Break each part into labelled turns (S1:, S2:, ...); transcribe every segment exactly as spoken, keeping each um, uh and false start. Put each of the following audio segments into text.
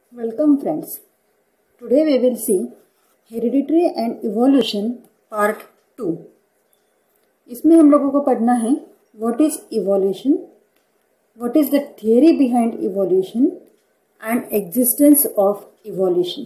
S1: Welcome friends. Today we will see Hereditary and Evolution Part two. इसमें हम लोगों को पढ़ना है What is evolution, what is the theory behind evolution and existence of evolution.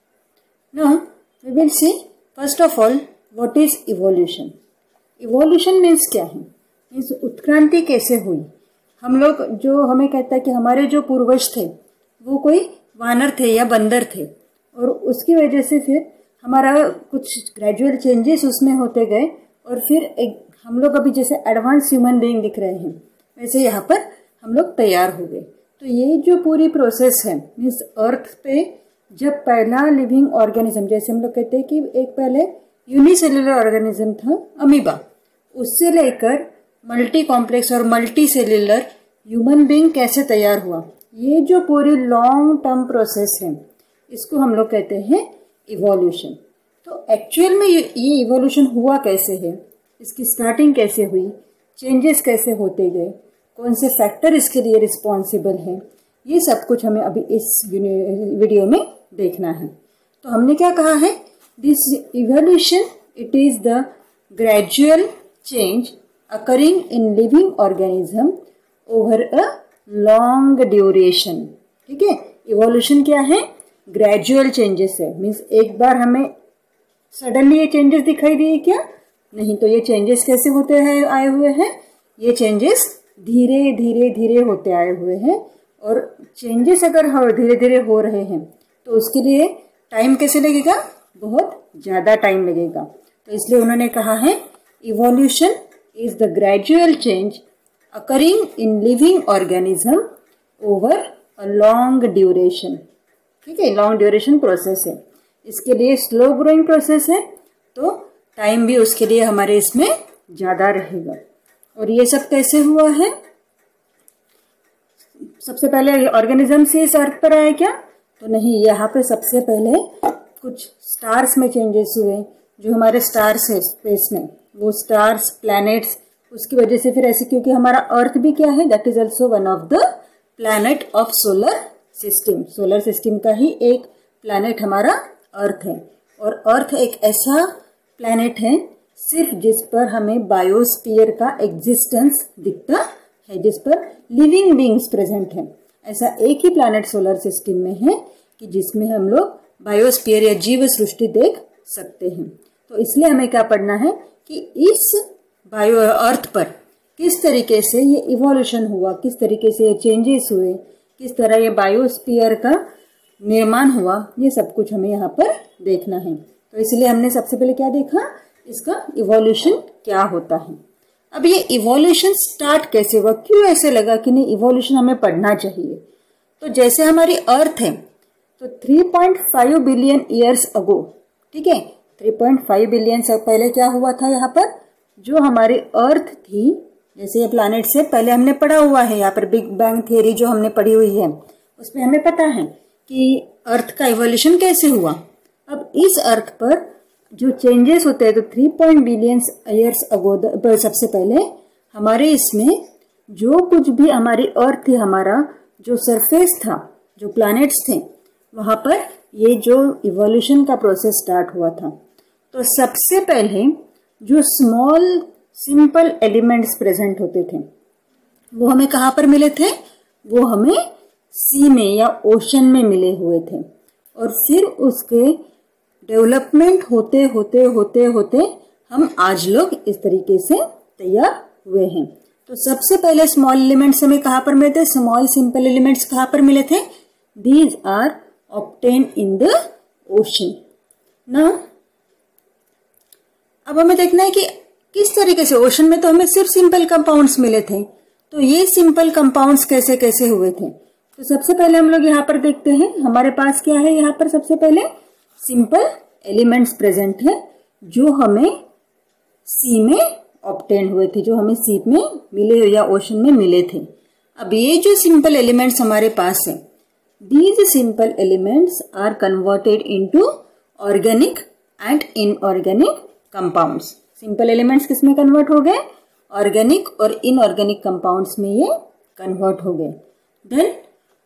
S1: Now we will see first of all what is evolution. Evolution means क्या है? Means उत्क्रांति कैसे हुई. हम लोग जो हमें कहता है कि हमारे जो पूर्वज थे वो कोई वानर थे या बंदर थे और उसकी वजह से फिर हमारा कुछ ग्रेजुअल चेंजेस उसमें होते गए और फिर एक हम लोग अभी जैसे एडवांस ह्यूमन बीइंग दिख रहे हैं वैसे यहाँ पर हम लोग तैयार हो गए. तो ये जो पूरी प्रोसेस है मीन्स अर्थ पे जब पहला लिविंग ऑर्गेनिज्म जैसे हम लोग कहते हैं कि एक पहले यूनिसेल्युलर ऑर्गेनिज्म था अमीबा, उससे लेकर मल्टी कॉम्प्लेक्स और मल्टी सेल्युलर ह्यूमन बीइंग कैसे तैयार हुआ, ये जो पूरी लॉन्ग टर्म प्रोसेस है इसको हम लोग कहते हैं इवोल्यूशन. तो एक्चुअल में ये इवोल्यूशन हुआ कैसे है, इसकी स्टार्टिंग कैसे हुई, चेंजेस कैसे होते गए, कौन से फैक्टर इसके लिए रिस्पॉन्सिबल हैं, ये सब कुछ हमें अभी इस वीडियो में देखना है. तो हमने क्या कहा है, this evolution it is the gradual change occurring in living organism over a long duration. ठीक है, इवोल्यूशन क्या है, ग्रेजुअल चेंजेस है. मीन्स एक बार हमें सडनली ये चेंजेस दिखाई दिए क्या, नहीं. तो ये चेंजेस कैसे होते हैं आए हुए हैं, ये चेंजेस धीरे धीरे धीरे होते आए हुए हैं. और चेंजेस अगर धीरे धीरे हो रहे हैं तो उसके लिए टाइम कैसे लगेगा, बहुत ज़्यादा टाइम लगेगा. तो इसलिए उन्होंने कहा है evolution is the gradual change occurring in living organism over a long duration. ठीक है, लॉन्ग ड्यूरेशन प्रोसेस है. इसके लिए स्लो ग्रोइंग प्रोसेस है तो टाइम भी उसके लिए हमारे इसमें ज़्यादा रहेगा. और ये सब कैसे हुआ है, सबसे पहले ऑर्गेनिज्म से इस अर्थ पर आया क्या, तो नहीं. यहाँ पे सबसे पहले कुछ स्टार्स में चेंजेस हुए. जो हमारे स्टार्स है स्पेस में वो स्टार्स प्लैनेट्स, उसकी वजह से फिर ऐसे, क्योंकि हमारा अर्थ भी क्या है, that is also one of the planet of solar system. Solar system का ही एक प्लैनेट हमारा अर्थ है. और अर्थ एक ऐसा प्लैनेट है सिर्फ जिस पर हमें बायोस्फीयर का एग्जिस्टेंस दिखता है, जिस पर लिविंग बीइंग्स प्रेजेंट है. ऐसा एक ही प्लैनेट सोलर सिस्टम में है कि जिसमें हम लोग बायोस्फीयर या जीव सृष्टि देख सकते हैं. तो इसलिए हमें क्या पढ़ना है कि इस बायो अर्थ पर किस तरीके से ये इवोल्यूशन हुआ, किस तरीके से ये चेंजेस हुए, किस तरह ये बायोस्फीयर का निर्माण हुआ, ये सब कुछ हमें यहाँ पर देखना है. तो इसलिए हमने सबसे पहले क्या देखा, इसका इवोल्यूशन क्या होता है. अब ये इवोल्यूशन स्टार्ट कैसे हुआ, क्यों ऐसे लगा कि नहीं इवोल्यूशन हमें पढ़ना चाहिए. तो जैसे हमारी अर्थ है तो three point five billion years ago, ठीक है, थ्री पॉइंट फाइव बिलियन से पहले क्या हुआ था, यहाँ पर जो हमारी अर्थ थी, जैसे ये प्लैनेट से पहले हमने पढ़ा हुआ है, यहाँ पर बिग बैंग थ्योरी जो हमने पढ़ी हुई है उसमें हमें पता है कि अर्थ का इवोल्यूशन कैसे हुआ. अब इस अर्थ पर जो चेंजेस होते हैं तो three point billion years ago सबसे पहले हमारे इसमें जो कुछ भी हमारी अर्थ थी, हमारा जो सरफेस था, जो प्लैनेट्स थे, वहां पर ये जो इवोल्यूशन का प्रोसेस स्टार्ट हुआ था. तो सबसे पहले जो स्मॉल सिंपल एलिमेंट्स प्रेजेंट होते थे वो हमें कहाँ पर मिले थे, वो हमें सी में या ओशन में मिले हुए थे. और फिर उसके डेवलपमेंट होते होते होते होते हम आज लोग इस तरीके से तैयार हुए हैं. तो सबसे पहले स्मॉल एलिमेंट्स हमें कहाँ पर मिले थे, स्मॉल सिंपल एलिमेंट्स कहाँ पर मिले थे, these are obtained in the ocean. ना अब हमें देखना है कि किस तरीके से, ओशन में तो हमें सिर्फ सिंपल कंपाउंड्स मिले थे, तो ये सिंपल कंपाउंड्स कैसे कैसे हुए थे. तो सबसे पहले हम लोग यहाँ पर देखते हैं, हमारे पास क्या है, यहाँ पर सबसे पहले सिंपल एलिमेंट्स प्रेजेंट है जो हमें सी में ऑब्टेन हुए थे, जो हमें सी में मिले या ओशन में मिले थे. अब ये जो सिंपल एलिमेंट्स हमारे पास है, these simple elements are converted into organic and inorganic compounds. Simple elements किस में कन्वर्ट हो गए, ऑर्गेनिक और इनऑर्गेनिक कंपाउंड्स में ये कन्वर्ट हो गए. Then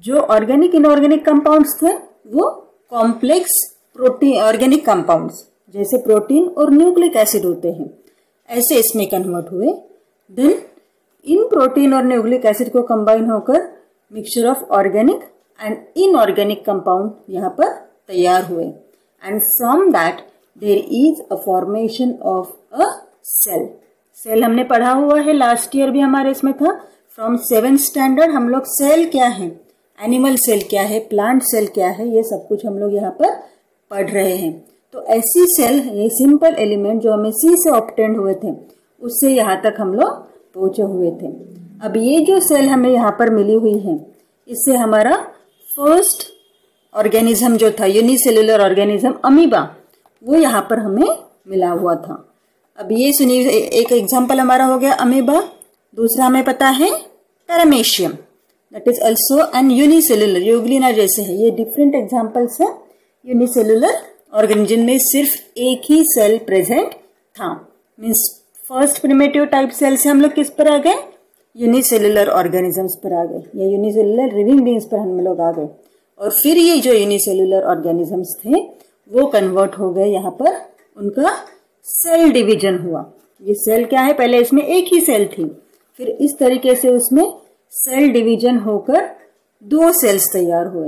S1: जो ऑर्गेनिक इनऑर्गेनिक कंपाउंड्स थे वो कॉम्प्लेक्स प्रोटीन ऑर्गेनिक कंपाउंड्स जैसे प्रोटीन और न्यूक्लिक एसिड होते हैं, ऐसे इसमें कन्वर्ट हुए। देन इन प्रोटीन और न्यूक्लिक एसिड को कंबाइन होकर mixture of organic and inorganic compound यहाँ पर तैयार हुए। And from that there is a formation of a cell. Cell हमने पढ़ा हुआ है, लास्ट ईयर भी हमारे इसमें था। फ्रॉम सेवेंथ स्टैंडर्ड हम लोग सेल क्या है, एनिमल सेल क्या है, प्लांट सेल क्या है, ये सब कुछ हम लोग यहाँ पर पढ़ रहे हैं। तो ऐसी सेल, ये सिंपल एलिमेंट जो हमें सी से ऑब्टेंड हुए थे, उससे यहाँ तक हम लोग पहुंचे हुए थे। अब ये जो सेल हमें यहाँ पर मिली हुई है, इससे हमारा फर्स्ट ऑर्गेनिज्म जो था यूनिसेल्युलर ऑर्गेनिज्म अमीबा, वो यहाँ पर हमें मिला हुआ था। अब ये सुनिए, एक एग्जाम्पल हमारा हो गया अमीबा, दूसरा हमें पता है paramecium, that is also an unicellular, euglena जैसे है। ये डिफरेंट एग्जाम्पल्स है यूनिसेल्युलर ऑर्गेनिज्म में सिर्फ एक ही सेल प्रेजेंट था। Means first primitive type cell से हम लोग किस पर आ गए, यूनिसेल्युलर ऑर्गेनिजम्स पर आ गए, या यूनिसेल्युलर लिविंग बींग्स पर हम लोग आ गए। और फिर ये जो यूनिसेल्युलर ऑर्गेनिजम्स थे वो कन्वर्ट हो गए, यहाँ पर उनका सेल डिवीजन हुआ। ये सेल क्या है, पहले इसमें एक ही सेल थी, फिर इस तरीके से उसमें सेल डिवीजन होकर दो सेल्स तैयार हुए,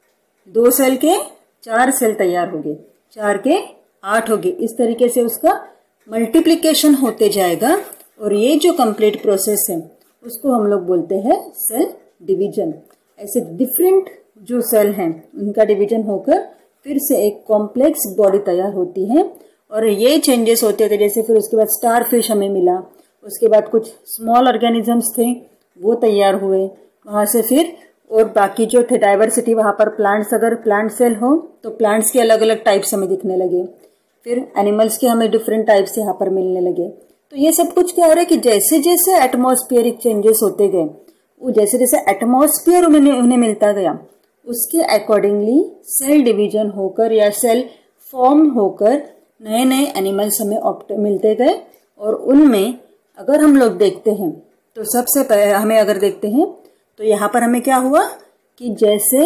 S1: दो सेल के चार सेल तैयार हो गए, चार के आठ हो गए। इस तरीके से उसका मल्टीप्लिकेशन होते जाएगा और ये जो कंप्लीट प्रोसेस है उसको हम लोग बोलते हैं सेल डिवीजन। ऐसे डिफरेंट जो सेल हैं उनका डिवीजन होकर फिर से एक कॉम्प्लेक्स बॉडी तैयार होती है। और ये चेंजेस होते थे, जैसे फिर उसके बाद स्टार फिश हमें मिला, उसके बाद कुछ स्मॉल ऑर्गेनिजम्स थे वो तैयार हुए, वहां से फिर और बाकी जो थे डाइवर्सिटी, वहां पर प्लांट्स, अगर प्लांट सेल हो तो प्लांट्स के अलग अलग टाइप्स हमें दिखने लगे, फिर एनिमल्स के हमें डिफरेंट टाइप्स यहाँ पर मिलने लगे। तो ये सब कुछ क्या हो रहा है कि जैसे जैसे एटमॉस्फेरिक चेंजेस होते गए, वो जैसे जैसे एटमॉस्फेयर उन्हें उन्हें मिलता गया, उसके अकॉर्डिंगली सेल डिवीजन होकर या सेल फॉर्म होकर नए नए एनिमल्स हमें मिलते गए। और उनमें अगर हम लोग देखते हैं तो सबसे पहले हमें अगर देखते हैं तो यहाँ पर हमें क्या हुआ कि जैसे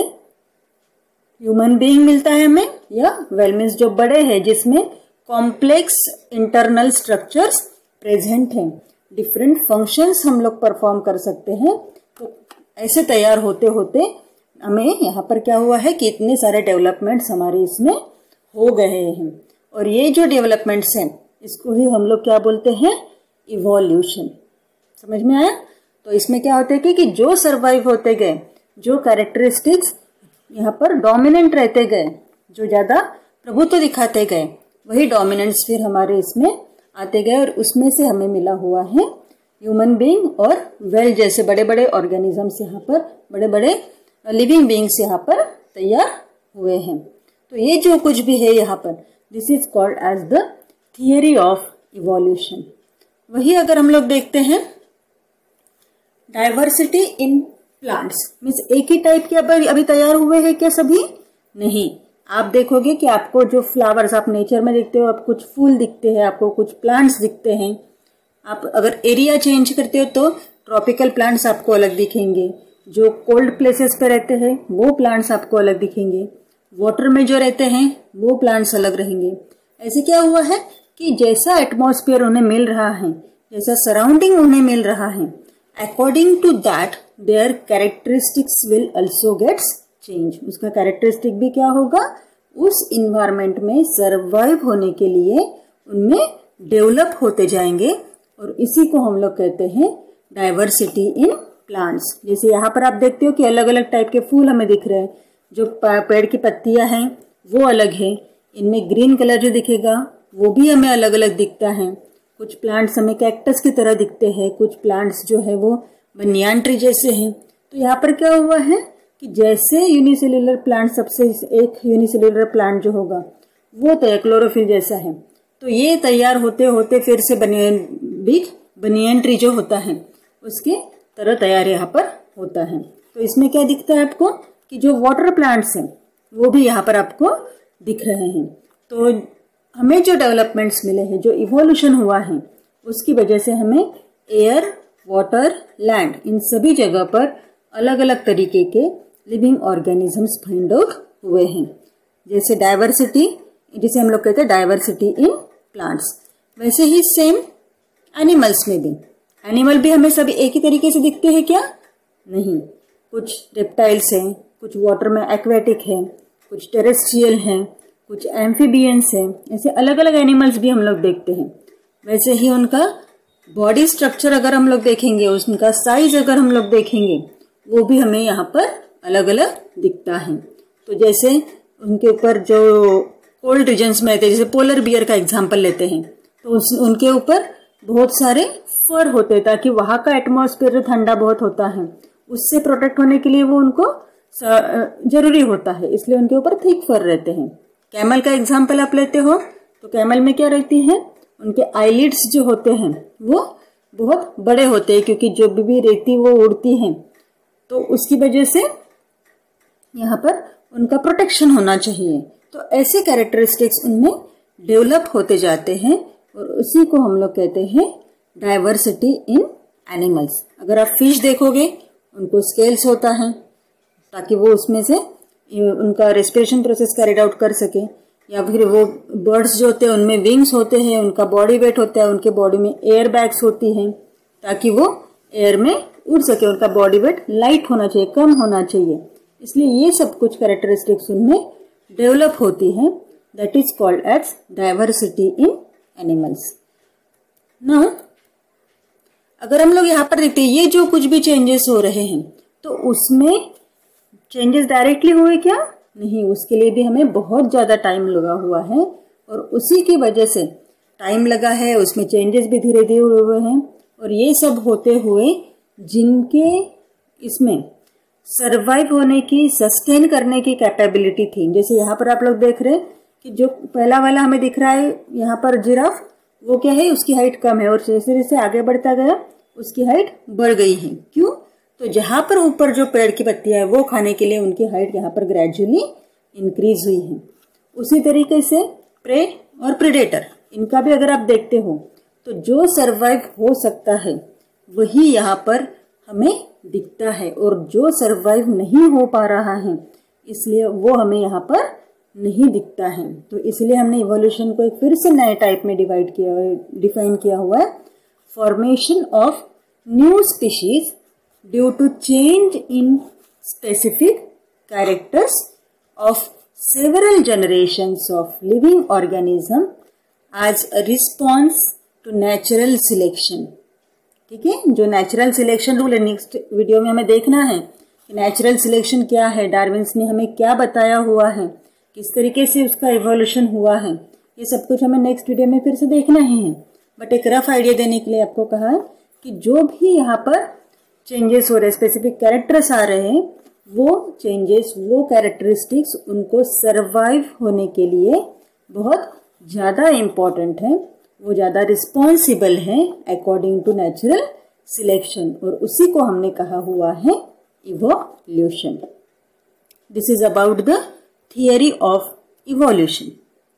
S1: ह्यूमन बीइंग मिलता है हमें, या वेल मीन्स जो बड़े हैं जिसमें कॉम्प्लेक्स इंटरनल स्ट्रक्चर्स प्रेजेंट हैं, डिफरेंट फंक्शंस हम लोग परफॉर्म कर सकते हैं। तो ऐसे तैयार होते होते हमें यहाँ पर क्या हुआ है कि इतने सारे डेवलपमेंट्स हमारे इसमें हो गए हैं। और ये जो डेवलपमेंट्स हैं इसको ही हम लोग क्या बोलते हैं, इवोल्यूशन। समझ में आया? तो इसमें क्या होता है कि, कि जो सरवाइव होते गए, जो कैरेक्टरिस्टिक्स यहाँ पर डोमिनेंट रहते गए, जो ज्यादा प्रभुत्व दिखाते गए, वही डोमिनेंट्स फिर हमारे इसमें आते गए और उसमें से हमें मिला हुआ है ह्यूमन बीइंग और वेल जैसे बड़े बड़े ऑर्गेनिजम्स यहाँ पर, बड़े बड़े लिविंग बीइंग्स यहाँ पर तैयार हुए हैं। तो ये जो कुछ भी है यहाँ पर, this is called as the theory of evolution. वही अगर हम लोग देखते हैं डाइवर्सिटी इन प्लांट्स, मीन्स एक ही टाइप के अभी अभी तैयार हुए हैं क्या सभी? नहीं। आप देखोगे कि आपको जो फ्लावर्स आप नेचर में देखते हो, आप कुछ फूल दिखते हैं, आपको कुछ प्लांट्स दिखते हैं। आप अगर एरिया चेंज करते हो तो ट्रॉपिकल प्लांट्स आपको अलग दिखेंगे, जो कोल्ड प्लेसेस पे रहते हैं वो प्लांट्स आपको अलग दिखेंगे, वाटर में जो रहते हैं वो प्लांट्स अलग रहेंगे। ऐसे क्या हुआ है कि जैसा एटमॉस्फेयर उन्हें मिल रहा है, जैसा सराउंडिंग उन्हें मिल रहा है, according to that their characteristics will also gets change. उसका कैरेक्टरिस्टिक भी क्या होगा, उस इन्वायरमेंट में सरवाइव होने के लिए उनमें डेवलप होते जाएंगे। और इसी को हम लोग कहते हैं डाइवर्सिटी इन प्लांट्स। जैसे यहाँ पर आप देखते हो कि अलग अलग टाइप के फूल हमें दिख रहे हैं, जो पेड़ की पत्तियां हैं वो अलग है, इनमें ग्रीन कलर जो दिखेगा वो भी हमें अलग अलग दिखता है। कुछ प्लांट्स हमें कैक्टस की तरह दिखते हैं, कुछ प्लांट्स जो है वो बनियान ट्री जैसे हैं। तो यहाँ पर क्या हुआ है कि जैसे यूनिसेल्युलर प्लांट, सबसे एक यूनिसेल्युलर प्लांट जो होगा वो तो क्लोरोफिल जैसा है, तो ये तैयार होते होते फिर से बनियान बिग बनियान ट्री जो होता है उसके तरह तैयार यहाँ पर होता है। तो इसमें क्या दिखता है आपको कि जो वाटर प्लांट्स हैं वो भी यहाँ पर आपको दिख रहे हैं। तो हमें जो डेवलपमेंट्स मिले हैं, जो इवोल्यूशन हुआ है, उसकी वजह से हमें एयर, वाटर, लैंड, इन सभी जगह पर अलग अलग तरीके के लिविंग ऑर्गेनिजम्स फाइंड आउट हुए हैं। जैसे डाइवर्सिटी, जिसे हम लोग कहते हैं डाइवर्सिटी इन प्लांट्स, वैसे ही सेम एनिमल्स में भी। एनिमल भी हमें सभी एक ही तरीके से दिखते हैं क्या? नहीं, कुछ रेप्टाइल्स हैं, कुछ वाटर में एक्वेटिक हैं, कुछ टेरेस्ट्रियल हैं, कुछ एम्फीबियंस हैं, ऐसे अलग अलग एनिमल्स भी हम लोग देखते हैं। वैसे ही उनका बॉडी स्ट्रक्चर अगर हम लोग देखेंगे, उनका साइज अगर हम लोग देखेंगे, वो भी हमें यहाँ पर अलग अलग दिखता है। तो जैसे उनके ऊपर जो कोल्ड रीजन्स में रहते हैं, जैसे पोलर बियर का एग्जाम्पल लेते हैं, तो उस उनके ऊपर बहुत सारे फर होते हैं, ताकि वहाँ का एटमॉस्फेयर ठंडा बहुत होता है, उससे प्रोटेक्ट होने के लिए वो उनको जरूरी होता है, इसलिए उनके ऊपर थिक फर रहते हैं। कैमल का एग्जाम्पल आप लेते हो, तो कैमल में क्या रहती है, उनके आईलिड्स जो होते हैं वो बहुत बड़े होते हैं, क्योंकि जो भी रेती वो उड़ती है, तो उसकी वजह से यहाँ पर उनका प्रोटेक्शन होना चाहिए। तो ऐसे कैरेक्टरिस्टिक्स उनमें डेवलप होते जाते हैं, और उसी को हम लोग कहते हैं डाइवर्सिटी इन एनिमल्स। अगर आप फिश देखोगे, उनको स्केल्स होता है, ताकि वो उसमें से उनका रेस्पिरेशन प्रोसेस कैरिड आउट कर सके। या फिर वो बर्ड्स जो होते हैं उनमें विंग्स होते हैं, उनका बॉडी वेट होता है, उनके बॉडी में एयर बैग्स होती हैं, ताकि वो एयर में उड़ सके। उनका बॉडी वेट लाइट होना चाहिए, कम होना चाहिए, इसलिए ये सब कुछ कैरेक्टरिस्टिक्स उनमें डेवलप होती है। That is called as diversity in animals. ना अगर हम लोग यहाँ पर देखते हैं, ये जो कुछ भी चेंजेस हो रहे हैं, तो उसमें चेंजेस डायरेक्टली हुए क्या? नहीं, उसके लिए भी हमें बहुत ज़्यादा टाइम लगा हुआ है, और उसी की वजह से टाइम लगा है, उसमें चेंजेस भी धीरे धीरे हुए हैं। और ये सब होते हुए जिनके इसमें सरवाइव होने की, सस्टेन करने की कैपेबिलिटी थी, जैसे यहाँ पर आप लोग देख रहे हैं कि जो पहला वाला हमें दिख रहा है यहाँ पर जिराफ, वो क्या है, उसकी हाइट कम है, और जैसे जैसे आगे बढ़ता गया उसकी हाइट बढ़ गई है। क्यों? तो जहाँ पर ऊपर जो पेड़ की पत्तियां है वो खाने के लिए उनकी हाइट यहाँ पर ग्रेजुअली इंक्रीज हुई है। उसी तरीके से प्रे और प्रेडेटर, इनका भी अगर आप देखते हो, तो जो सरवाइव हो सकता है वही यहाँ पर हमें दिखता है, और जो सरवाइव नहीं हो पा रहा है इसलिए वो हमें यहाँ पर नहीं दिखता है। तो इसलिए हमने इवोल्यूशन को एक फिर से नए टाइप में डिवाइड किया, डिफाइन किया हुआ है। Formation of new species due to change in specific characters of several generations of living organism as a response to natural selection। ठीक है, जो नेचुरल सिलेक्शन रूल है, नेक्स्ट वीडियो में हमें देखना है कि नेचुरल सिलेक्शन क्या है, डार्विन्स ने हमें क्या बताया हुआ है, किस तरीके से उसका इवोल्यूशन हुआ है, ये सब कुछ हमें नेक्स्ट वीडियो में फिर से देखना ही है। बट एक रफ आइडिया देने के लिए आपको कहा है कि जो भी यहाँ पर चेंजेस हो रहे, स्पेसिफिक कैरेक्टर्स आ रहे हैं, वो चेंजेस, वो कैरेक्टरिस्टिक्स उनको सरवाइव होने के लिए बहुत ज़्यादा इम्पॉर्टेंट है, वो ज़्यादा रिस्पॉन्सिबल है अकॉर्डिंग टू नेचुरल सिलेक्शन, और उसी को हमने कहा हुआ है evolution. This is about the theory of evolution.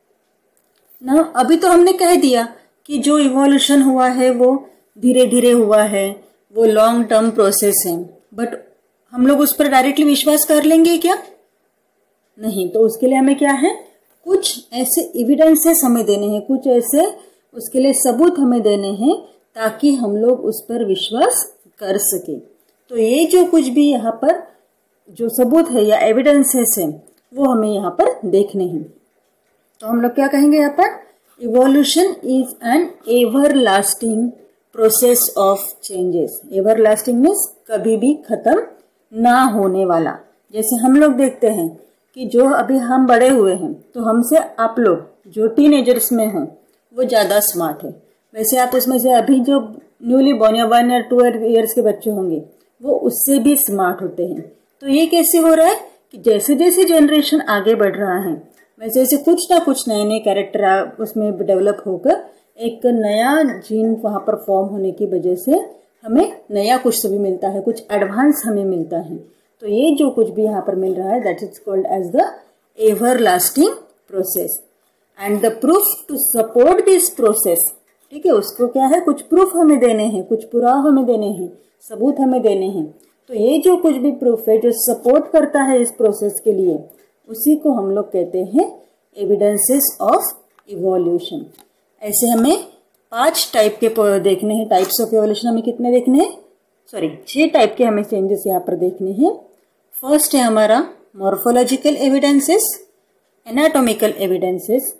S1: ना अभी तो हमने कह दिया कि जो इवोल्यूशन हुआ है वो धीरे धीरे हुआ है, वो लॉन्ग टर्म प्रोसेस है, बट हम लोग उस पर डायरेक्टली विश्वास कर लेंगे क्या? नहीं। तो उसके लिए हमें क्या है, कुछ ऐसे एविडेंसेस हमें देने हैं, कुछ ऐसे उसके लिए सबूत हमें देने हैं, ताकि हम लोग उस पर विश्वास कर सके। तो ये जो कुछ भी यहाँ पर जो सबूत है या एविडेंसेस है, वो हमें यहाँ पर देखने हैं। तो हम लोग क्या कहेंगे यहाँ पर, evolution is an ever lasting process of changes. Ever lasting means कभी भी खत्म ना होने वाला। जैसे हम लोग देखते हैं कि जो अभी हम बड़े हुए हैं, तो हमसे आप लोग जो टीनेजर्स में हैं वो ज़्यादा स्मार्ट है। वैसे आप उसमें से अभी जो न्यूली बॉर्न या वन या टू ईयर्स के बच्चे होंगे वो उससे भी स्मार्ट होते हैं। तो ये कैसे हो रहा है कि जैसे जैसे जनरेशन आगे बढ़ रहा है, वैसे वैसे कुछ ना कुछ नए नए कैरेक्टर उसमें डेवलप होकर एक नया जीन वहाँ पर फॉर्म होने की वजह से हमें नया कुछ भी मिलता है, कुछ एडवांस हमें मिलता है। तो ये जो कुछ भी यहाँ पर मिल रहा है, that is called as the ever lasting process. And the proof to support this process, ठीक है, उसको क्या है, कुछ प्रूफ हमें देने हैं, कुछ पुरावा हमें देने हैं, सबूत हमें देने हैं। तो ये जो कुछ भी प्रूफ है जो सपोर्ट करता है इस प्रोसेस के लिए, उसी को हम लोग कहते हैं एविडेंसेस ऑफ इवोल्यूशन। ऐसे हमें पांच टाइप के देखने हैं, टाइप्स ऑफ इवोल्यूशन हमें कितने देखने हैं, सॉरी छह टाइप के हमें चेंजेस यहाँ पर देखने हैं। फर्स्ट है हमारा morphological evidences, anatomical evidences,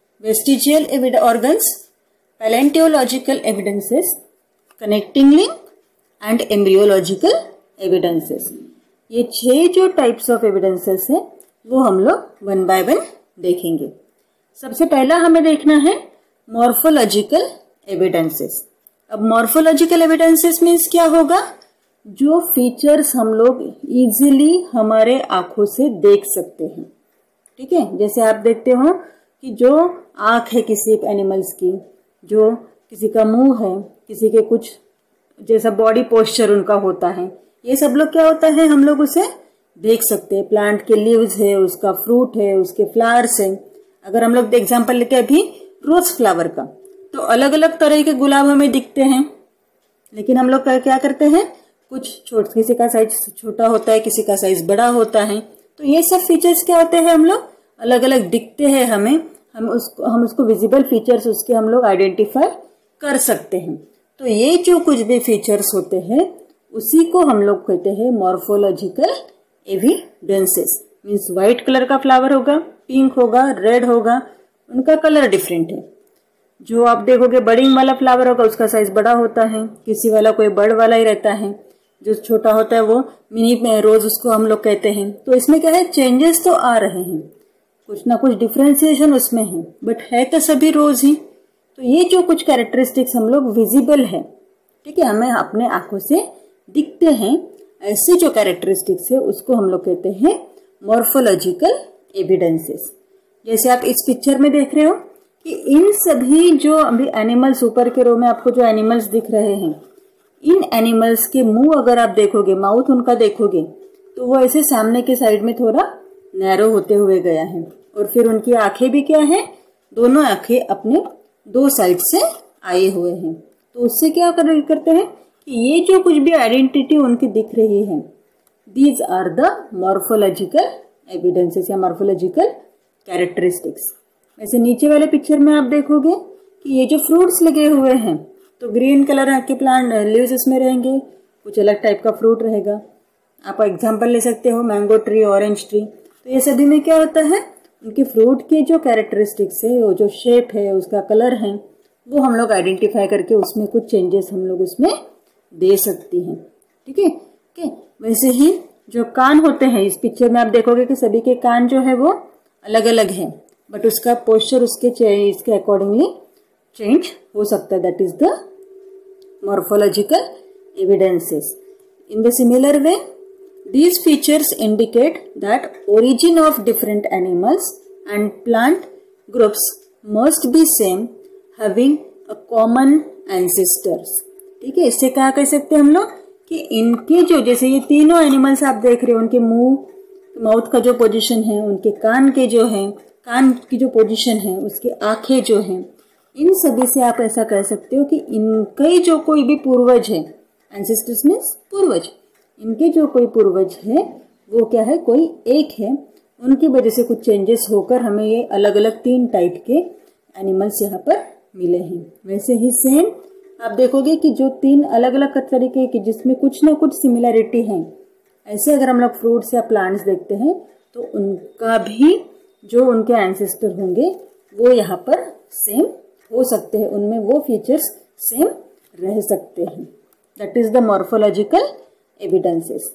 S1: vestigial organs, paleontological evidences, connecting link and embryological evidences. ये छह जो टाइप्स ऑफ एविडेंसेस है वो हम लोग वन बाय वन देखेंगे। सबसे पहला हमें देखना है मॉर्फोलॉजिकल एविडेंसेस। अब मॉर्फोलॉजिकल एविडेंसेस मीन्स क्या होगा, जो फीचर्स हम लोग इजीली हमारे आंखों से देख सकते हैं। ठीक है, जैसे आप देखते हो कि जो आंख है किसी एनिमल्स की, जो किसी का मुंह है, किसी के कुछ जैसा बॉडी पोस्चर उनका होता है, ये सब लोग क्या होता है हम लोग उसे देख सकते हैं। प्लांट के लीव्स है, उसका फ्रूट है, उसके फ्लावर्स है। अगर हम लोग एग्जांपल लेते हैं अभी रोज फ्लावर का, तो अलग अलग तरह के गुलाब हमें दिखते हैं, लेकिन हम लोग क्या करते हैं, कुछ छोटा, किसी का साइज छोटा होता है, किसी का साइज बड़ा होता है। तो ये सब फीचर्स क्या होते हैं, हम लोग अलग अलग दिखते हैं हमें, हम उसको हम उसको विजिबल फीचर्स उसके हम लोग आइडेंटिफाई कर सकते हैं। तो ये जो कुछ भी फीचर्स होते हैं उसी को हम लोग कहते हैं morphological evidences. Means white colour का फ्लावर होगा, पिंक होगा, रेड होगा, उनका कलर डिफरेंट है। जो आप देखोगे बडिंग वाला फ्लावर होगा उसका साइज बड़ा होता है, किसी वाला कोई बर्ड वाला ही रहता है, जो छोटा होता है वो मिनी रोज उसको हम लोग कहते हैं। तो इसमें क्या है, चेंजेस तो आ रहे हैं, कुछ ना कुछ डिफ्रेंसिएशन उसमें है, बट है तो सभी रोज ही। तो ये जो कुछ कैरेक्टरिस्टिक्स हम लोग विजिबल है, ठीक है, हमें अपने आंखों से दिखते हैं, ऐसे जो कैरेक्टरिस्टिक्स है उसको हम लोग कहते हैं मॉर्फोलॉजिकल एविडेंसेस। जैसे आप इस पिक्चर में देख रहे हो कि इन सभी जो अभी एनिमल्स ऊपर के रो में आपको जो एनिमल्स दिख रहे हैं, इन एनिमल्स के मुंह अगर आप देखोगे, माउथ उनका देखोगे, तो वो ऐसे सामने के साइड में थोड़ा नैरो होते हुए गया है। और फिर उनकी आंखें भी क्या है, दोनों आंखें अपने दो साइड से आए हुए हैं। तो उससे क्या कर, करते हैं कि ये जो कुछ भी आइडेंटिटी उनकी दिख रही है, these are the morphological evidences या मॉर्फोलॉजिकल कैरेक्टरिस्टिक्स। वैसे नीचे वाले पिक्चर में आप देखोगे कि ये जो फ्रूट्स लगे हुए हैं, तो ग्रीन कलर के प्लांट लीव्स इसमें रहेंगे, कुछ अलग टाइप का फ्रूट रहेगा। आप एग्जांपल ले सकते हो मैंगो ट्री, ऑरेंज ट्री। तो ये सभी में क्या होता है, उनके फ्रूट के जो कैरेक्टरिस्टिक्स है, वो जो शेप है, उसका कलर है, वो हम लोग आइडेंटिफाई करके उसमें कुछ चेंजेस हम लोग उसमें दे सकती हैं। ठीक है, ओके। वैसे ही जो कान होते हैं, इस पिक्चर में आप देखोगे कि सभी के कान जो है वो अलग अलग है, बट उसका पोस्चर उसके इसके अकॉर्डिंगली चेंज हो सकता है। That is the morphological evidences. In the similar way, these features indicate that origin of different animals and plant groups must be same, having a common ancestors. ठीक है, इससे क्या कह सकते हैं हम लोग कि इनके जो, जैसे ये तीनों एनिमल्स आप देख रहे हो, उनके मुंह, माउथ का जो पोजीशन है, उनके कान के जो है, कान की जो पोजीशन है, उसकी आंखें जो हैं, इन सभी से आप ऐसा कह सकते हो कि इनके जो कोई भी पूर्वज है, एंसेस्टर्स मीन्स पूर्वज, इनके जो कोई पूर्वज है वो क्या है, कोई एक है, उनकी वजह से कुछ चेंजेस होकर हमें ये अलग अलग तीन टाइप के एनिमल्स यहाँ पर मिले हैं। वैसे ही सेम आप देखोगे कि जो तीन अलग अलग तरीके के जिसमें कुछ ना कुछ सिमिलैरिटी है, ऐसे अगर हम लोग फ्रूट्स या प्लांट्स देखते हैं तो उनका भी जो उनके एंसेस्टर होंगे वो यहाँ पर सेम हो सकते हैं, उनमें वो फीचर्स सेम रह सकते हैं। That is the morphological evidences.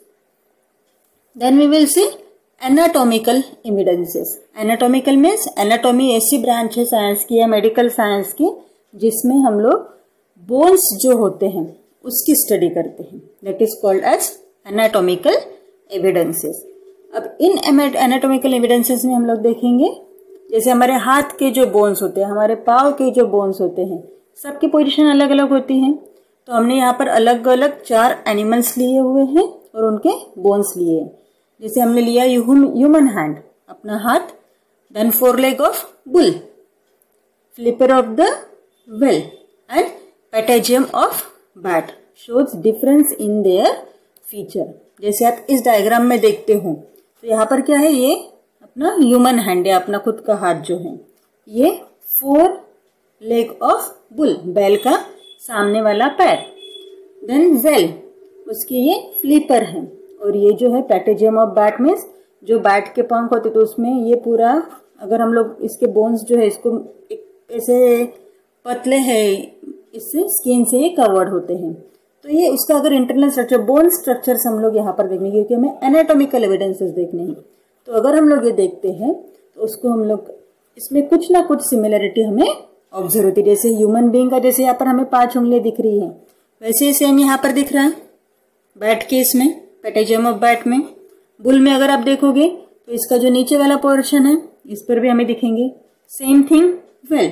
S1: Then we will see anatomical evidences. Anatomical means, anatomy ऐसी ब्रांच है साइंस की या मेडिकल साइंस की जिसमें हम लोग बोन्स जो होते हैं उसकी स्टडी करते हैं। That is called as anatomical evidences. अब इन एनाटॉमिकल एविडेंसेस में हम लोग देखेंगे, जैसे हमारे हाथ के जो बोन्स होते हैं, हमारे पाँव के जो बोन्स होते हैं, सबकी पोजीशन अलग अलग होती है। तो हमने यहाँ पर अलग अलग चार एनिमल्स लिए हुए हैं और उनके बोन्स लिए हैं। जैसे हमने लिया ह्यूमन हैंड, अपना हाथ, then fore leg of bull, flipper of the whale and patagium of bat, shows difference in their feature. जैसे आप इस डायग्राम में देखते हो तो यहाँ पर क्या है, ये अपना ह्यूमन हैंड है, अपना खुद का हाथ जो है। ये फोर लेग ऑफ बुल, बैल का सामने वाला पैर। देन वेल, उसकी ये फ्लिपर है। और ये जो है पैटेजियम ऑफ बैट मीन्स जो बैट के पंख होते तो उसमें ये पूरा, अगर हम लोग इसके बोन्स जो है इसको ऐसे पतले है, इससे स्किन से ये कवर्ड होते हैं। तो ये उसका अगर इंटरनल स्ट्रक्चर, बोन स्ट्रक्चर्स हम लोग यहाँ पर देखेंगे क्योंकि हमें एनाटॉमिकल एविडेंसेस देखने हैं। तो अगर हम लोग ये देखते हैं तो उसको हम लोग इसमें कुछ ना कुछ सिमिलरिटी हमें ऑब्जर्व होती है। जैसे ह्यूमन बीइंग का जैसे यहाँ पर हमें पांच उंगलियां दिख रही है, वैसे ही सेम यहाँ पर दिख रहा है बैट के इसमें, पैटेजियम ऑफ बैट में। बुल में अगर आप देखोगे तो इसका जो नीचे वाला पोर्शन है इस पर भी हमें दिखेंगे। सेम थिंग वेल,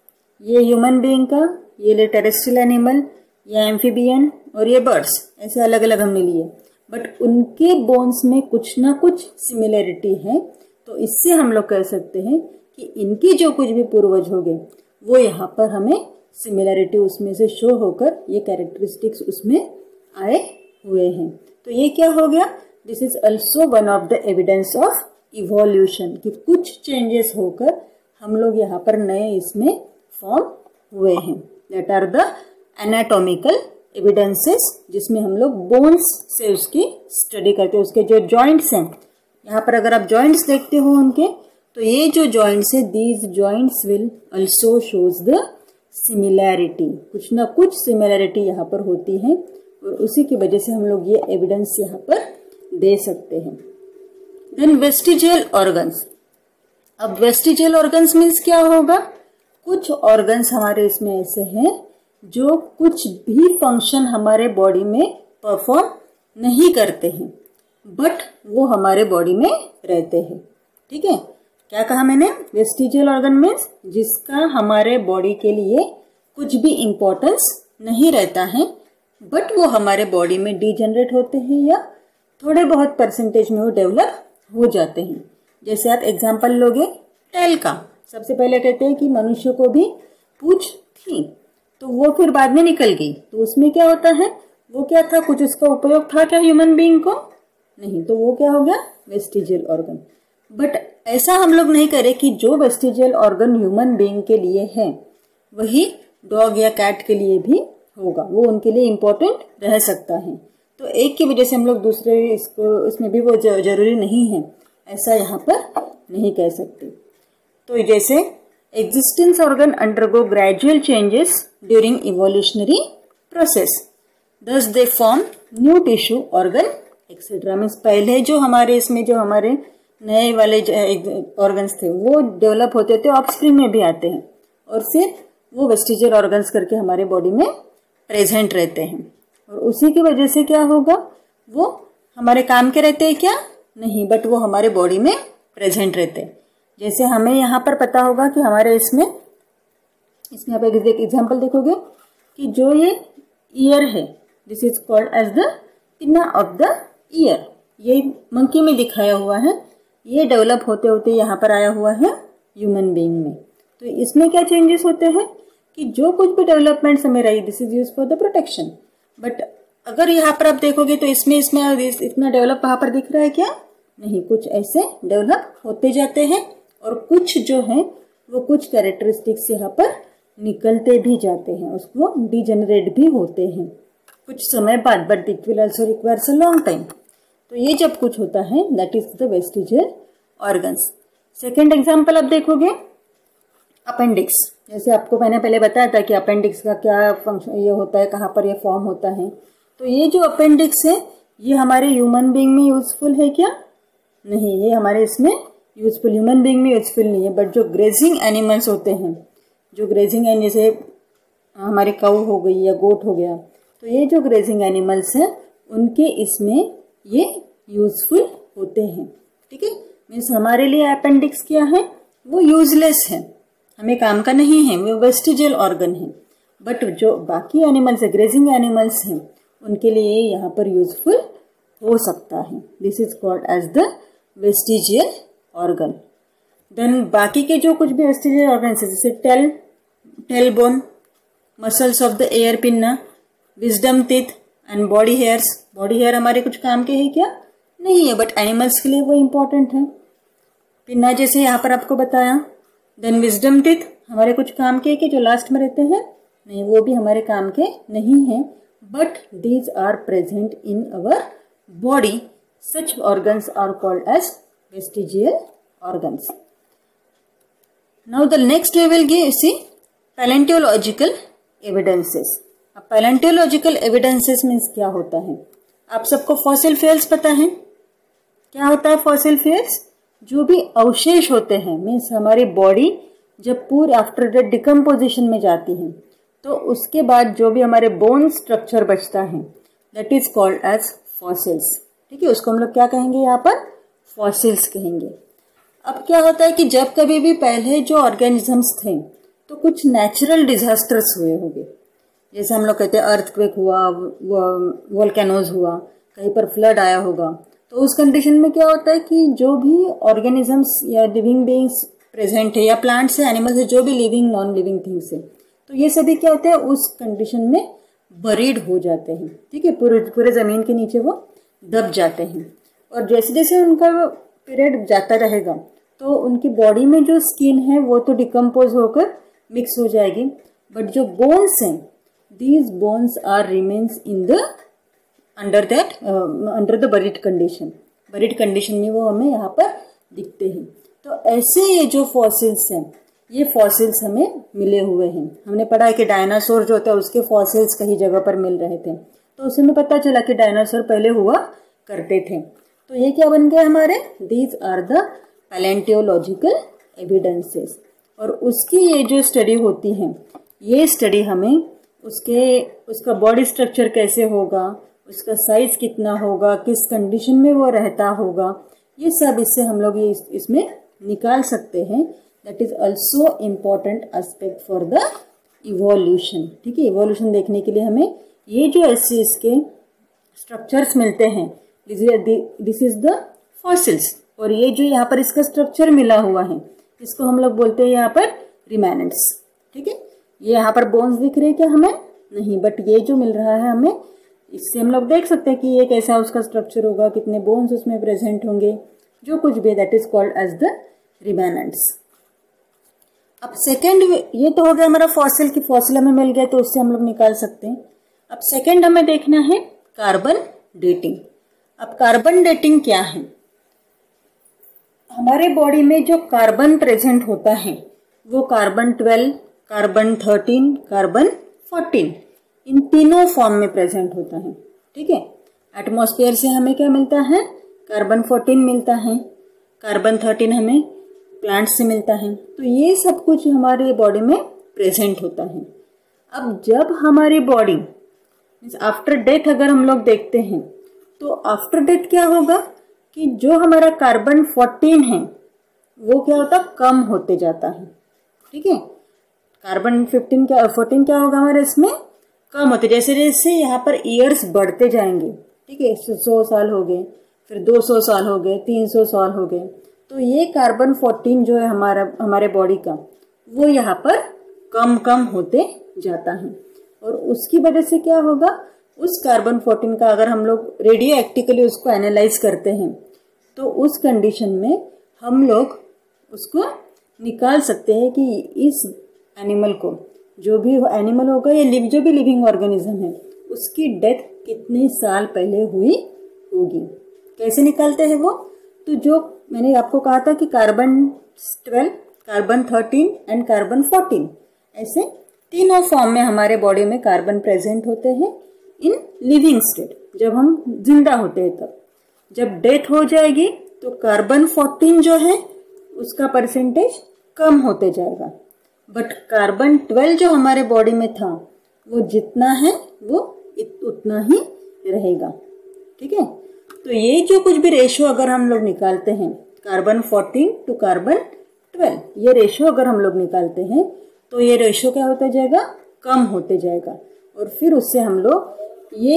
S1: ये ह्यूमन बीइंग का, ये टेरेस्ट्रियल एनिमल, ये एम्फीबियन और ये बर्ड्स, ऐसे अलग अलग हमने लिए, बट उनके बोन्स में कुछ ना कुछ सिमिलरिटी है। तो इससे हम लोग कह सकते हैं कि इनकी जो कुछ भी पूर्वज होंगे वो यहाँ पर हमें सिमिलरिटी उसमें से शो होकर ये कैरेक्टरिस्टिक्स उसमें आए हुए हैं। तो ये क्या हो गया, this is also one of the evidence of evolution, कि कुछ चेंजेस होकर हम लोग यहाँ पर नए इसमें फॉर्म हुए हैं। That are the anatomical evidences, जिसमें हम लोग बोन्स से उसकी स्टडी करते हैं। उसके जो जॉइंट्स हैं, यहाँ पर अगर आप जॉइंट्स देखते हो उनके, तो ये जो जॉइंट्स है, these joints will also shows the similarity, कुछ ना कुछ सिमिलैरिटी यहाँ पर होती है और उसी की वजह से हम लोग ये एविडेंस यहाँ पर दे सकते हैं। Then vestigial organs. अब वेस्टिजियल ऑर्गन्स मीन्स क्या होगा, कुछ ऑर्गन्स हमारे इसमें ऐसे हैं जो कुछ भी फंक्शन हमारे बॉडी में परफॉर्म नहीं करते हैं, बट वो हमारे बॉडी में रहते हैं। ठीक है, क्या कहा मैंने, वेस्टिजियल ऑर्गन मीन्स जिसका हमारे बॉडी के लिए कुछ भी इंपॉर्टेंस नहीं रहता है, बट वो हमारे बॉडी में डिजेनरेट होते हैं या थोड़े बहुत परसेंटेज में वो डेवलप हो जाते हैं। जैसे आप एग्जाम्पल लोगे टेल का, सबसे पहले कहते हैं कि मनुष्य को भी पूंछ थी, तो वो फिर बाद में निकल गई, तो उसमें क्या होता है, वो क्या था, कुछ उसका उपयोग था क्या ह्यूमन बीइंग को, नहीं, तो वो क्या हो गया, वेस्टिजियल ऑर्गन। बट ऐसा हम लोग नहीं करें कि जो वेस्टिजियल ऑर्गन ह्यूमन बीइंग के लिए है वही डॉग या कैट के लिए भी होगा, वो उनके लिए इम्पोर्टेंट रह सकता है। तो एक की वजह से हम लोग दूसरे इसको इसमें भी वो जरूरी नहीं है, ऐसा यहाँ पर नहीं कह सकते। तो जैसे existence organ undergo gradual changes during evolutionary process, thus they form new tissue organ etcetera. Means पहले जो हमारे इसमें जो हमारे नए वाले ऑर्गन्स थे वो डेवलप होते थे, ऑफस्प्रिंग में भी आते हैं और फिर वो वेस्टिजियल ऑर्गन्स करके हमारे बॉडी में प्रेजेंट रहते हैं। और उसी की वजह से क्या होगा, वो हमारे काम के रहते हैं क्या, नहीं, बट वो हमारे बॉडी में प्रेजेंट रहते हैं। जैसे हमें यहाँ पर पता होगा कि हमारे इसमें इसमें आप एक एग्जाम्पल देखोगे कि जो ये ईयर है, this is called as the pinna of the ear, ये मंकी में दिखाया हुआ है, ये डेवलप होते होते यहाँ पर आया हुआ है ह्यूमन बीइंग में। तो इसमें क्या चेंजेस होते हैं कि जो कुछ भी डेवलपमेंट हमें रही, this is use for the protection, but अगर यहाँ पर आप देखोगे तो इसमें इसमें इतना डेवलप वहां पर दिख रहा है क्या, नहीं, कुछ ऐसे डेवलप होते जाते हैं और कुछ जो है वो कुछ कैरेक्टरिस्टिक्स यहाँ पर निकलते भी जाते हैं, उसको डिजेनरेट भी होते हैं कुछ समय बाद, but it will also requires a long time. तो ये जब कुछ होता है that is the vestigial organs. Second example आप देखोगे अपेंडिक्स। जैसे आपको मैंने पहले बताया था कि अपेंडिक्स का क्या फंक्शन ये होता है, कहाँ पर ये फॉर्म होता है। तो ये जो अपेंडिक्स है ये हमारे ह्यूमन बीइंग में यूजफुल है क्या, नहीं, ये हमारे इसमें यूजफुल ह्यूमन बीइंग में यूजफुल नहीं है, बट जो ग्रेजिंग एनिमल्स होते हैं, जो ग्रेजिंग एनिमल जैसे हमारे काऊ हो गई या गोट हो गया, तो ये जो ग्रेजिंग एनिमल्स हैं उनके इसमें ये यूजफुल होते हैं। ठीक है, मीन्स हमारे लिए अपेंडिक्स क्या है, वो यूजलेस है, हमें काम का नहीं है, वो वेस्टिजियल ऑर्गन है, बट जो बाकी एनिमल्स है, ग्रेजिंग एनिमल्स हैं, उनके लिए यहाँ पर यूजफुल हो सकता है। This is called as the vestigial organ. Then बाकी के जो कुछ भी वेस्टिजियल ऑर्गन है, जैसे tail tail bone, muscles of the ear pinna, wisdom teeth, and body hairs, body hair हमारे कुछ काम के हैं क्या? नहीं है, बट एनिमल्स के लिए वो इम्पोर्टेंट है। पिन्ना जैसे यहाँ पर आपको बताया। देन विजडम टीथ हमारे कुछ काम के कि जो लास्ट में रहते हैं? नहीं, वो भी हमारे काम के नहीं हैं, but these are present in our body. Such organs are called as vestigial organs. Now the next we will give see paleontological evidences. अब पैलेंटियोलॉजिकल एविडेंसेस मीन्स क्या होता है? आप सबको फॉसिल फ्यूल्स पता है? क्या होता है फॉसिल फ्यूल्स? जो भी अवशेष होते हैं, मीन्स हमारी बॉडी जब पूरी आफ्टर डेथ डिकम्पोजिशन में जाती है तो उसके बाद जो भी हमारे बोन स्ट्रक्चर बचता है that is called as fossils. ठीक है, उसको हम लोग क्या कहेंगे? यहाँ पर फॉसिल्स कहेंगे। अब क्या होता है कि जब कभी भी पहले जो ऑर्गेनिजम्स थे तो कुछ नेचुरल डिजास्टर्स हुए होंगे, जैसे हम लोग कहते हैं अर्थक्वेक हुआ, वोल्केनोज हुआ, कहीं पर फ्लड आया होगा। तो उस कंडीशन में क्या होता है कि जो भी ऑर्गेनिजम्स या लिविंग बीइंग्स प्रेजेंट है या प्लांट्स है, एनिमल्स है, जो भी लिविंग नॉन लिविंग थिंग्स है, तो ये सभी क्या होते हैं उस कंडीशन में बरीड हो जाते हैं। ठीक है, पूरे पूरे जमीन के नीचे वो दब जाते हैं। और जैसे जैसे उनका पीरियड जाता रहेगा तो उनकी बॉडी में जो स्किन है वो तो डिकम्पोज होकर मिक्स हो जाएगी, बट जो बोन्स हैं these bones are remains in the under that uh, under the buried condition। buried condition में वो हमें यहाँ पर दिखते हैं। तो ऐसे ये जो फॉसिल्स हैं, ये फॉसिल्स हमें मिले हुए हैं। हमने पढ़ा है कि डायनासोर जो होता है उसके फॉसिल्स कई जगह पर मिल रहे थे, तो उससे हमें पता चला कि डायनासोर पहले हुआ करते थे। तो ये क्या बन गया हमारे? These are the paleontological evidences. और उसकी ये जो स्टडी होती है, ये स्टडी हमें उसके उसका बॉडी स्ट्रक्चर कैसे होगा, उसका साइज कितना होगा, किस कंडीशन में वो रहता होगा, ये सब इससे हम लोग ये इस, इसमें निकाल सकते हैं। That is also important aspect for the evolution. ठीक है, इवोल्यूशन देखने के लिए हमें ये जो ऐसे इसके स्ट्रक्चर्स मिलते हैं, दिस इज द फॉसिल्स। और ये जो यहाँ पर इसका स्ट्रक्चर मिला हुआ है इसको हम लोग बोलते हैं यहाँ पर रिमेनेंट्स। ठीक है, ये यहाँ पर बोन्स दिख रहे हैं क्या हमें? नहीं, बट ये जो मिल रहा है हमें, इससे हम लोग देख सकते हैं कि ये कैसा उसका स्ट्रक्चर होगा, कितने बोन्स उसमें प्रेजेंट होंगे, जो कुछ भी, that is called as the remnants. अब सेकेंड, ये तो हो गया हमारा फॉसिल की फॉसिल हमें मिल गया तो उससे हम लोग निकाल सकते हैं। अब सेकेंड हमें देखना है कार्बन डेटिंग। अब कार्बन डेटिंग क्या है? हमारे बॉडी में जो कार्बन प्रेजेंट होता है वो carbon twelve, carbon thirteen, carbon fourteen, इन तीनों फॉर्म में प्रेजेंट होता है। ठीक है, एटमॉस्फेयर से हमें क्या मिलता है? कार्बन फोर्टीन मिलता है, कार्बन थर्टीन हमें प्लांट से मिलता है। तो ये सब कुछ हमारे बॉडी में प्रेजेंट होता है। अब जब हमारी बॉडी आफ्टर डेथ अगर हम लोग देखते हैं तो आफ्टर डेथ क्या होगा कि जो हमारा कार्बन फोर्टीन है वो क्या होता है? कम होते जाता है। ठीक है, कार्बन फिफ्टीन क्या फोर्टीन क्या होगा हमारे इसमें? कम होते, जैसे जैसे यहाँ पर ईयर्स बढ़ते जाएंगे। ठीक है, सौ साल हो गए, फिर दो सौ साल हो गए, तीन सौ साल हो गए, तो ये कार्बन फोर्टीन जो है हमारा हमारे बॉडी का वो यहाँ पर कम कम होते जाता है। और उसकी वजह से क्या होगा? उस कार्बन फोर्टीन का अगर हम लोग रेडियो एक्टिकली उसको एनालाइज करते हैं तो उस कंडीशन में हम लोग उसको निकाल सकते हैं कि इस एनिमल को, जो भी एनिमल होगा या लिव जो भी लिविंग ऑर्गेनिज्म है, उसकी डेथ कितने साल पहले हुई होगी। कैसे निकालते हैं वो? तो जो मैंने आपको कहा था कि carbon twelve, carbon thirteen and carbon fourteen, ऐसे तीनों फॉर्म में हमारे बॉडी में कार्बन प्रेजेंट होते हैं इन लिविंग स्टेट, जब हम जिंदा होते हैं तब। जब डेथ हो जाएगी तो कार्बन फोर्टीन जो है उसका परसेंटेज कम होते जाएगा, बट कार्बन ट्वेल्व जो हमारे बॉडी में था वो जितना है वो उतना ही रहेगा। ठीक है, तो ये जो कुछ भी रेशियो अगर हम लोग निकालते हैं carbon fourteen to carbon twelve, ये रेशियो अगर हम लोग निकालते हैं तो ये रेशियो क्या होता जाएगा? कम होते जाएगा। और फिर उससे हम लोग ये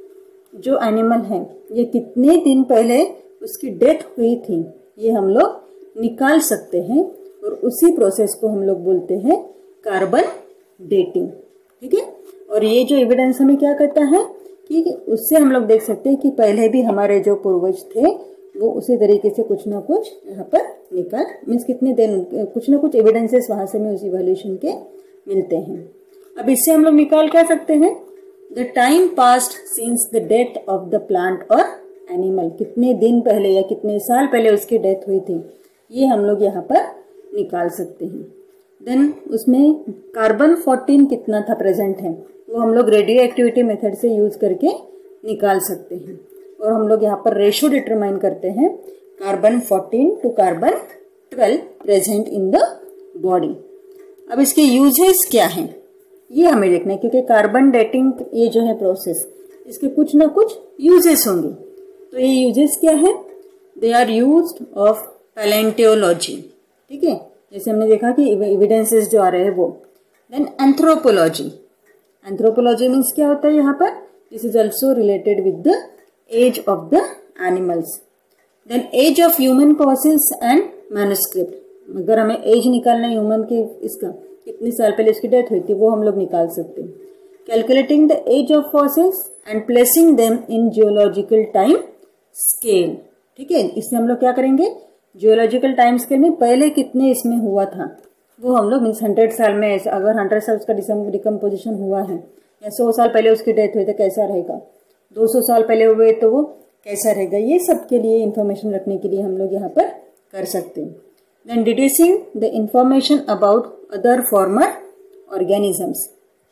S1: जो एनिमल है ये कितने दिन पहले उसकी डेथ हुई थी ये हम लोग निकाल सकते हैं, और उसी प्रोसेस को हम लोग बोलते हैं कार्बन डेटिंग। ठीक है, और ये जो एविडेंस हमें क्या कहता है कि उससे हम लोग देख सकते हैं कि पहले भी हमारे जो पूर्वज थे वो उसी तरीके से कुछ ना कुछ यहाँ पर निकाल मीन्स कितने दिन कुछ ना कुछ एविडेंसेस वहाँ से में उस इवोल्यूशन के मिलते हैं। अब इससे हम लोग निकाल क्या सकते हैं, the time past since the death of the plant और एनिमल, कितने दिन पहले या कितने साल पहले उसकी डेथ हुई थी, ये हम लोग यहाँ पर निकाल सकते हैं। देन उसमें कार्बन फोर्टीन कितना था प्रेजेंट है, वो हम लोग रेडियो एक्टिविटी मेथड से यूज करके निकाल सकते हैं। और हम लोग यहाँ पर रेशो डिटरमाइन करते हैं carbon fourteen to carbon twelve present in the body. अब इसके यूजेस क्या हैं ये हमें देखना है, क्योंकि कार्बन डेटिंग ये जो है प्रोसेस, इसके कुछ ना कुछ यूजेस होंगे। तो ये यूजेस क्या है, they are used of paleontology, ठीक है, जैसे हमने देखा कि एविडेंसेस जो आ रहे हैं वो। देन एंथ्रोपोलॉजी, एंथ्रोपोलॉजी मीन्स क्या होता है यहाँ पर, this is also related with the age of the animals. Then age of human fossils and manuscript, अगर हमें एज निकालना है ह्यूमन के इसका कितने साल पहले इसकी डेथ हुई थी वो हम लोग निकाल सकते हैं। Calculating the age of fossils and placing them in geological time scale, ठीक है, इससे हम लोग क्या करेंगे, जियोलॉजिकल टाइम स्केल में पहले कितने इसमें हुआ था वो हम लोग मीन्स हंड्रेड साल में, अगर हंड्रेड साल उसका डिकम्पोजिशन हुआ है या सौ साल पहले उसकी डेथ हुई तो कैसा रहेगा, दो सौ साल पहले हुए तो वो कैसा रहेगा, ये सब के लिए इंफॉर्मेशन रखने के लिए हम लोग यहाँ पर कर सकते हैं। Then deducing the information about other former organisms,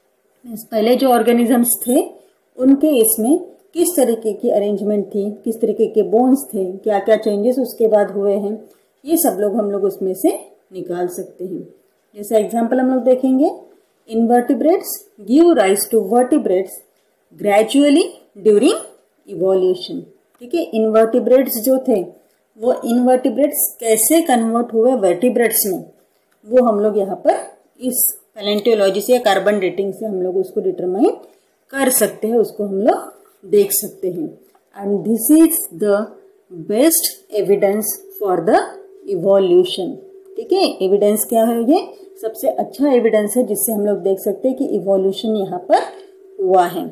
S1: पहले जो ऑर्गेनिजम्स थे उनके इसमें किस तरीके की अरेंजमेंट थी, किस तरीके के बोन्स थे, क्या क्या चेंजेस उसके बाद हुए हैं, ये सब लोग हम लोग उसमें से निकाल सकते हैं। जैसे एग्जांपल हम लोग देखेंगे, invertebrates give rise to vertebrates gradually during evolution, ठीक है, इनवर्टिब्रेट्स जो थे वो इनवर्टिब्रेट्स कैसे कन्वर्ट हुए वर्टिब्रेट्स में, वो हम लोग यहाँ पर इस पैलेंटियोलॉजी से या कार्बन डेटिंग से हम लोग उसको डिटरमाइन कर सकते हैं, उसको हम लोग देख सकते हैं। And this is the best evidence for the evolution, ठीक है, एविडेंस क्या है, ये सबसे अच्छा एविडेंस है जिससे हम लोग देख सकते हैं कि इवोल्यूशन यहाँ पर हुआ है।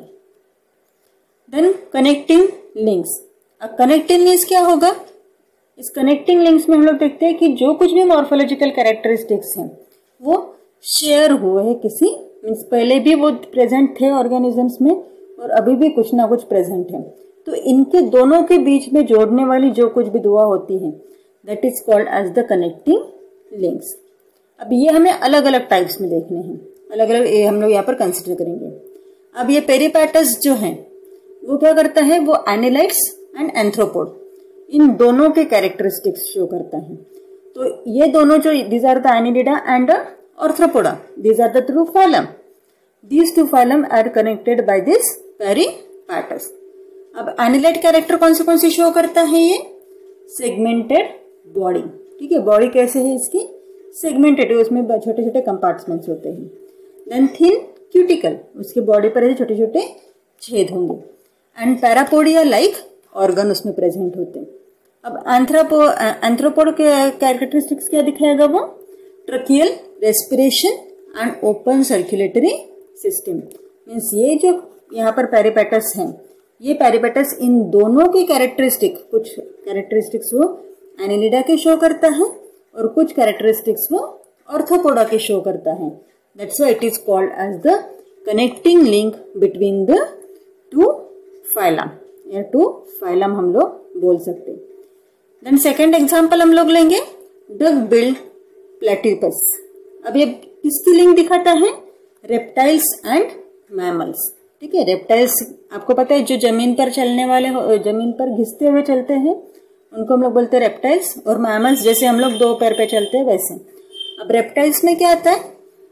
S1: देन कनेक्टिंग लिंक्स, अब कनेक्टिंग लिंक्स क्या होगा, इस कनेक्टिंग लिंक्स में हम लोग देखते हैं कि जो कुछ भी मॉर्फोलॉजिकल कैरेक्टरिस्टिक्स हैं वो शेयर हुए हैं किसी मीन्स पहले भी वो प्रेजेंट थे ऑर्गेनिजम्स में और अभी भी कुछ ना कुछ प्रेजेंट है, तो इनके दोनों के बीच में जोड़ने वाली जो कुछ भी दुआ होती है that is called as the connecting links. अब ये हमें अलग अलग टाइप्स में देखने हैं, अलग अलग ये हम लोग यहाँ पर कंसिडर करेंगे। अब ये पेरिपेटस जो है वो क्या करता है, वो एनिलाइट्स एंड एंथ्रोपोड इन दोनों के कैरेक्टरिस्टिक्स शो करता है। तो ये दोनों जो these are the annelida and arthropoda, these are the two phylum. These two phylum are connected by this peripatus. अब एनिलेट कैरेक्टर कौन से कौन से शो करता है, ये सेगमेंटेड बॉडी, ठीक है, बॉडी कैसे है इसकी सेगमेंटेड, उसमें छोटे छोटे कंपार्टमेंट्स होते हैं। देन थिन क्यूटिकल, उसके बॉडी पर ऐसे छोटे छोटे छेद होंगे। एंड पैरापोडिया लाइक ऑर्गन उसमें प्रेजेंट होते हैं। अब एंथ्रोपो एंथ्रोपोड के कैरेक्टरिस्टिक्स क्या दिखाएगा, वो tracheal respiration and open circulatory system, means ये जो यहाँ पर पेरिपेटस हैं, ये पेरिपेटस इन दोनों की कैरेक्टरिस्टिक, कुछ कैरेक्टरिस्टिक्स वो एनिलिडा के शो करता है और कुछ कैरेक्टरिस्टिक्स वो आर्थ्रोपोडा के शो करता है। That's why it is called as the connecting link between the two phylum, या टू फाइलम हम लोग बोल सकते हैं। देन सेकेंड एग्जाम्पल हम लोग लेंगे डक बिल्ड प्लेटिपस। अब ये किसकी लिंक दिखाता है, रेप्टाइल्स एंड मैमल्स, ठीक है, रेप्टाइल्स आपको पता है जो जमीन पर चलने वाले, जमीन पर घिसते हुए चलते हैं उनको हम लोग बोलते हैं रेप्टाइल्स, और मैमल्स जैसे हम लोग दो पैर पे चलते हैं वैसे। अब रेप्टाइल्स में क्या आता है,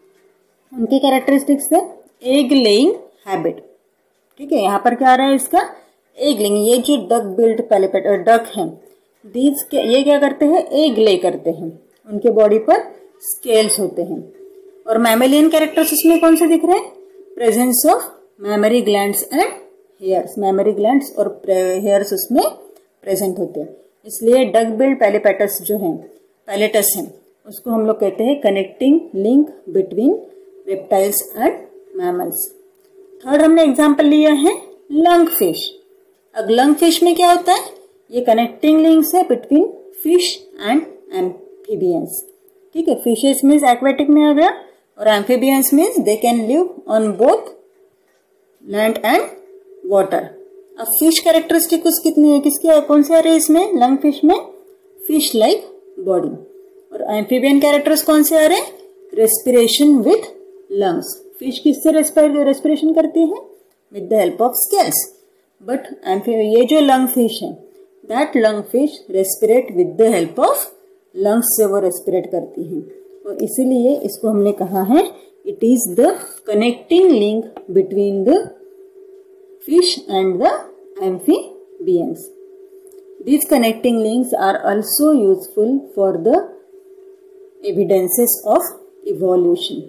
S1: उनकी कैरेक्टरिस्टिक्स है एग लेइंग हैबिट, ठीक है, यहाँ पर क्या आ रहा है इसका एग लेइंग। ये जो डक बिल्ड पैलिपेट डक है, दीज ये क्या करते हैं, एग ले करते हैं, उनके बॉडी पर स्केल्स होते हैं। और मैमेलियन कैरेक्टर्स इसमें कौन से दिख रहे हैं, presence of mammary glands and hairs, mammary glands और हेयर्स उसमें प्रेजेंट होते हैं। इसलिए डक बिल्ड पैलिपेटस जो है पैलेटस है उसको हम लोग कहते हैं connecting link between reptiles and mammals. Third हमने एग्जाम्पल लिया है लंग फिश। अब लंग फिश में क्या होता है, ये कनेक्टिंग लिंक्स है बिटवीन फिश एंड एम्फीबियंस। ठीक है, फिशेस मीन्स एक्वेटिक में आ गया और amphibians means they can live on both land and water. अब फिश कैरेक्टरिस्टिक कुछ कितनी है, किसकी कौन से आ रहे हैं इसमें, लंग फिश में फिश लाइक बॉडी, और एम्फीबियन कैरेक्टर्स कौन से आ रहे हैं, रेस्पिरेशन विथ लंग्स। फिश किससे रेस्पिरेशन करती है, with the help of scales, but ये जो लंग फिश है that lung fish respirate with the help of lungs से वो रेस्पिरेट करती है, और इसीलिए इसको हमने कहा है it is the connecting link between the fish and the amphibians. These connecting links are also useful for the evidences of evolution.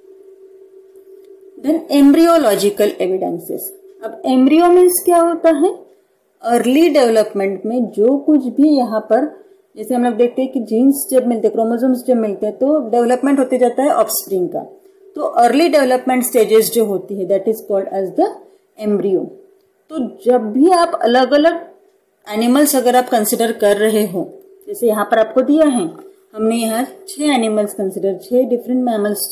S1: Then embryological evidences. अब embryo means क्या होता है, अर्ली डेवलपमेंट में जो कुछ भी यहाँ पर, जैसे हम लोग देखते हैं कि जीन्स जब मिलते हैं, क्रोमोसोम्स जब मिलते हैं तो डेवलपमेंट होते जाता है ऑफस्प्रिंग का, तो अर्ली डेवलपमेंट स्टेजेस जो होती है that is called as the embryo. तो जब भी आप अलग अलग एनिमल्स अगर आप कंसिडर कर रहे हो, जैसे यहाँ पर आपको दिया है, हमने यहाँ छह एनिमल्स कंसिडर, छह डिफरेंट मैमल्स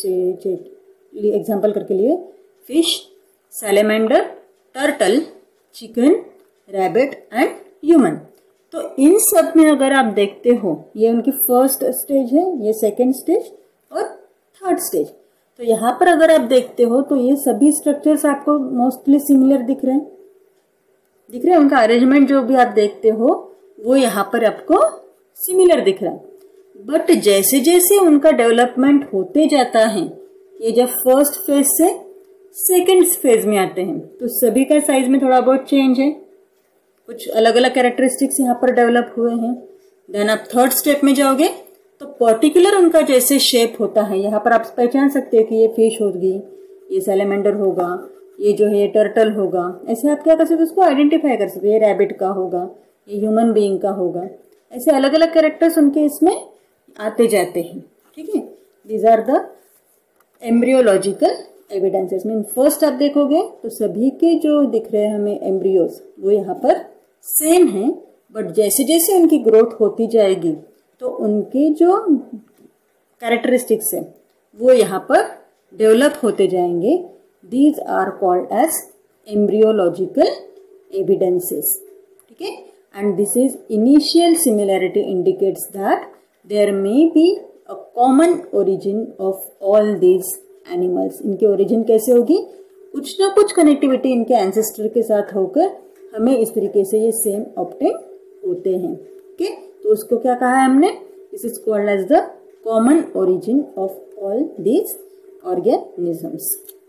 S1: एग्जांपल करके लिए, fish, salamander, turtle, chicken, rabbit and human. तो इन सब में अगर आप देखते हो ये उनकी फर्स्ट स्टेज है, ये सेकेंड स्टेज और थर्ड स्टेज। तो यहाँ पर अगर आप देखते हो तो ये सभी स्ट्रक्चर्स आपको मोस्टली सिमिलर दिख रहे हैं, दिख रहे हैं उनका अरेंजमेंट जो भी आप देखते हो वो यहाँ पर आपको सिमिलर दिख रहा है। बट जैसे जैसे उनका डेवलपमेंट होते जाता है, ये जब फर्स्ट फेज से सेकेंड फेज में आते हैं तो सभी का साइज में थोड़ा बहुत चेंज है, कुछ अलग अलग कैरेक्टरिस्टिक्स यहाँ पर डेवलप हुए हैं। देन आप थर्ड स्टेप में जाओगे तो पर्टिकुलर उनका जैसे शेप होता है, यहाँ पर आप पहचान सकते हो कि ये फिश होगी, ये सैलेमेंडर होगा, ये जो है ये टर्टल होगा, ऐसे आप क्या कर सकते हो उसको आइडेंटिफाई कर सकते हो, ये रैबिट का होगा, ये ह्यूमन बीइंग का होगा, ऐसे अलग अलग कैरेक्टर्स उनके इसमें आते जाते हैं। ठीक है, these are the embryological evidences. Mean first आप देखोगे तो सभी के जो दिख रहे हैं हमें एम्ब्रियोज वो यहाँ पर सेम है, बट जैसे जैसे उनकी ग्रोथ होती जाएगी तो उनके जो कैरेक्टरिस्टिक्स है वो यहाँ पर डेवलप होते जाएंगे। These are called as embryological evidences. ठीक है, and this is initial similarity indicates that there may be a common origin of all these animals. इनके ओरिजिन कैसे होगी, कुछ ना कुछ कनेक्टिविटी इनके एंसेस्टर के साथ होकर हमें इस तरीके से ये सेम ऑब्टेन होते हैं। ओके, तो उसको क्या कहा है हमने, this is called as the common origin of all these organisms.